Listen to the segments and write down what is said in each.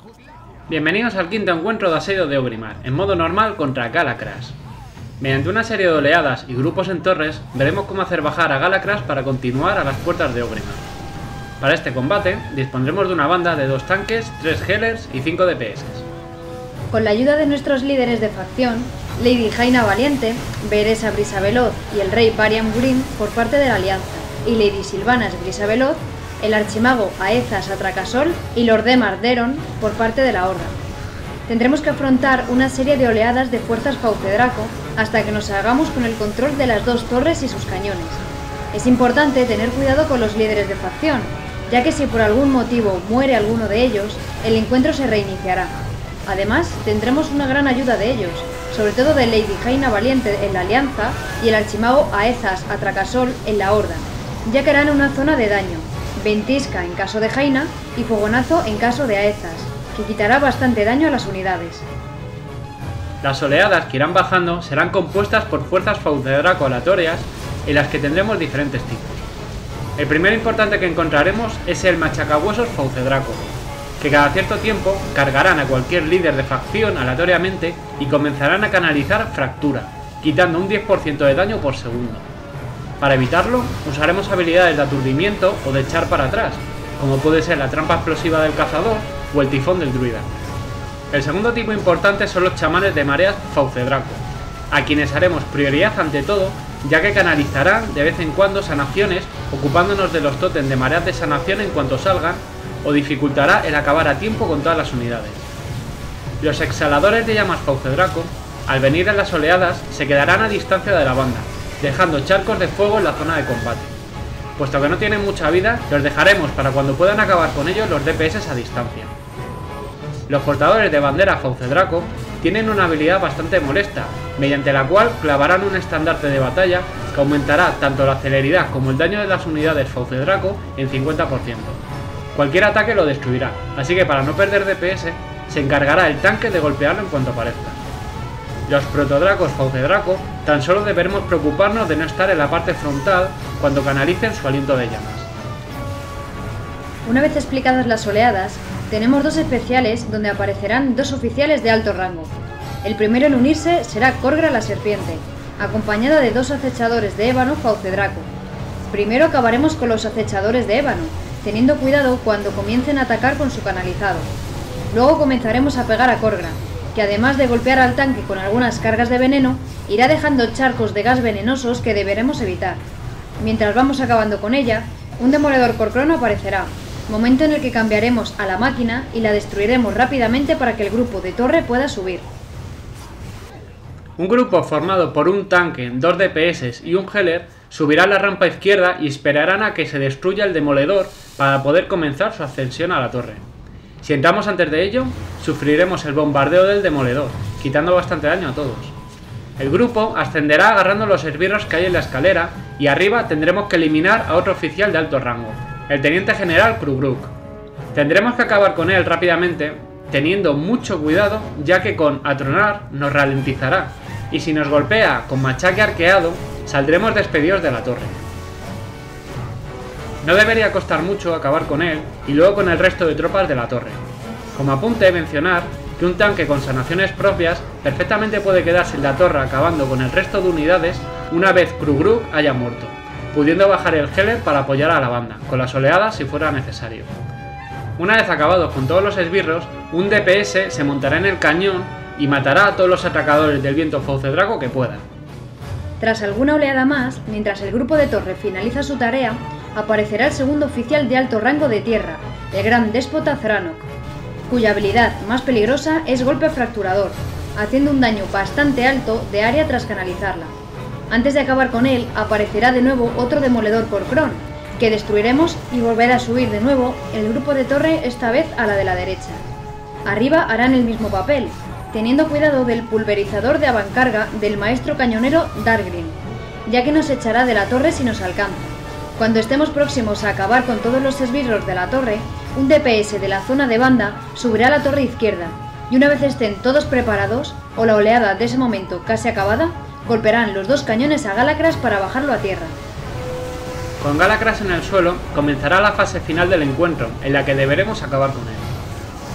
Bienvenidos al quinto encuentro de asedio de Orgrimmar, en modo normal contra Galakras. Mediante una serie de oleadas y grupos en torres, veremos cómo hacer bajar a Galakras para continuar a las puertas de Orgrimmar. Para este combate, dispondremos de una banda de 2 tanques, 3 healers y 5 DPS. Con la ayuda de nuestros líderes de facción, Lady Jaina Valiente, Beresa Brisaveloz y el rey Varian Green por parte de la Alianza, y Lady Sylvanas Brisaveloz, el archimago Aezas Atracasol y Lord Demar Deron por parte de la Horda. Tendremos que afrontar una serie de oleadas de fuerzas Fauce-Draco hasta que nos hagamos con el control de las 2 torres y sus cañones. Es importante tener cuidado con los líderes de facción, ya que si por algún motivo muere alguno de ellos, el encuentro se reiniciará. Además, tendremos una gran ayuda de ellos, sobre todo de Lady Jaina Valiente en la Alianza y el archimago Aezas Atracasol en la Horda, ya que harán una zona de daño, ventisca en caso de Jaina y fogonazo en caso de Aezas, que quitará bastante daño a las unidades. Las oleadas que irán bajando serán compuestas por fuerzas Fauce-Draco aleatorias en las que tendremos diferentes tipos. El primero importante que encontraremos es el machacahuesos Fauce-Draco, que cada cierto tiempo cargarán a cualquier líder de facción aleatoriamente y comenzarán a canalizar fractura, quitando un 10% de daño por segundo. Para evitarlo, usaremos habilidades de aturdimiento o de echar para atrás, como puede ser la trampa explosiva del cazador o el tifón del druida. El segundo tipo importante son los chamanes de mareas Fauce-Draco, a quienes haremos prioridad ante todo, ya que canalizarán de vez en cuando sanaciones ocupándonos de los tótems de mareas de sanación en cuanto salgan, o dificultará el acabar a tiempo con todas las unidades. Los exhaladores de llamas Fauce-Draco, al venir en las oleadas, se quedarán a distancia de la banda, dejando charcos de fuego en la zona de combate. Puesto que no tienen mucha vida, los dejaremos para cuando puedan acabar con ellos los DPS a distancia. Los portadores de bandera Fauce-Draco tienen una habilidad bastante molesta, mediante la cual clavarán un estandarte de batalla que aumentará tanto la celeridad como el daño de las unidades Fauce-Draco en 50%. Cualquier ataque lo destruirá, así que para no perder DPS, se encargará el tanque de golpearlo en cuanto aparezca. Los protodracos Fauce-Draco tan solo deberemos preocuparnos de no estar en la parte frontal cuando canalicen su aliento de llamas. Una vez explicadas las oleadas, tenemos 2 especiales donde aparecerán 2 oficiales de alto rango. El primero en unirse será Korgra la Serpiente, acompañada de 2 acechadores de ébano Fauce-Draco. Primero acabaremos con los acechadores de ébano, teniendo cuidado cuando comiencen a atacar con su canalizado. Luego comenzaremos a pegar a Korgra, que además de golpear al tanque con algunas cargas de veneno, irá dejando charcos de gas venenosos que deberemos evitar. Mientras vamos acabando con ella, un demoledor por crono aparecerá, momento en el que cambiaremos a la máquina y la destruiremos rápidamente para que el grupo de torre pueda subir. Un grupo formado por un tanque, 2 DPS y un healer subirá a la rampa izquierda y esperarán a que se destruya el demoledor para poder comenzar su ascensión a la torre. Si entramos antes de ello, sufriremos el bombardeo del demoledor, quitando bastante daño a todos. El grupo ascenderá agarrando los esbirros que hay en la escalera y arriba tendremos que eliminar a otro oficial de alto rango, el teniente general Krugruk. Tendremos que acabar con él rápidamente, teniendo mucho cuidado, ya que con atronar nos ralentizará, y si nos golpea con machaque arqueado, saldremos despedidos de la torre. No debería costar mucho acabar con él y luego con el resto de tropas de la torre. Como apunte mencionar que un tanque con sanaciones propias perfectamente puede quedarse en la torre acabando con el resto de unidades una vez Krugruk haya muerto, pudiendo bajar el healer para apoyar a la banda, con las oleadas si fuera necesario. Una vez acabados con todos los esbirros, un DPS se montará en el cañón y matará a todos los atacadores del viento Fauce-Draco que pueda. Tras alguna oleada más, mientras el grupo de torre finaliza su tarea, aparecerá el segundo oficial de alto rango de tierra, el gran déspota Thranok, cuya habilidad más peligrosa es golpe fracturador, haciendo un daño bastante alto de área tras canalizarla. Antes de acabar con él, aparecerá de nuevo otro demoledor por cron, que destruiremos y volverá a subir de nuevo el grupo de torre, esta vez a la de la derecha. Arriba harán el mismo papel, teniendo cuidado del pulverizador de avancarga del maestro cañonero Dargrim, ya que nos echará de la torre si nos alcanza. Cuando estemos próximos a acabar con todos los esbirros de la torre, un DPS de la zona de banda subirá a la torre izquierda, y una vez estén todos preparados, o la oleada de ese momento casi acabada, golpearán los 2 cañones a Galakras para bajarlo a tierra. Con Galakras en el suelo, comenzará la fase final del encuentro, en la que deberemos acabar con él.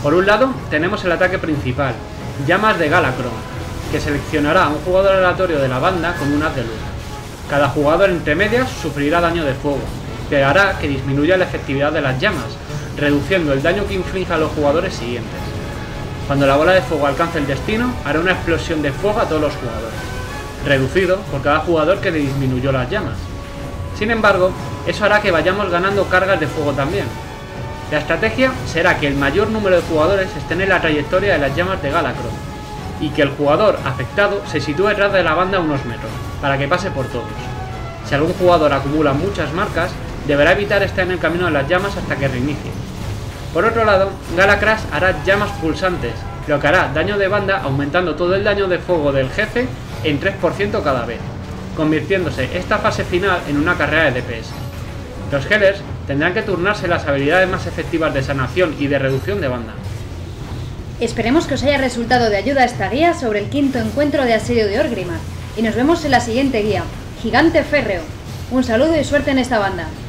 Por un lado tenemos el ataque principal, Llamas de Galakron, que seleccionará a un jugador aleatorio de la banda con un haz de luz. Cada jugador entre medias sufrirá daño de fuego, que hará que disminuya la efectividad de las llamas, reduciendo el daño que inflige a los jugadores siguientes. Cuando la bola de fuego alcance el destino, hará una explosión de fuego a todos los jugadores, reducido por cada jugador que le disminuyó las llamas. Sin embargo, eso hará que vayamos ganando cargas de fuego también. La estrategia será que el mayor número de jugadores estén en la trayectoria de las llamas de Galakron, y que el jugador afectado se sitúe detrás de la banda a unos metros, para que pase por todos. Si algún jugador acumula muchas marcas, deberá evitar estar en el camino de las llamas hasta que reinicie. Por otro lado, Galacrash hará llamas pulsantes, lo que hará daño de banda aumentando todo el daño de fuego del jefe en 3% cada vez, convirtiéndose esta fase final en una carrera de DPS. Los healers tendrán que turnarse las habilidades más efectivas de sanación y de reducción de banda. Esperemos que os haya resultado de ayuda esta guía sobre el quinto encuentro de asedio de Orgrimmar, y nos vemos en la siguiente guía, Gigante Férreo. Un saludo y suerte en esta banda.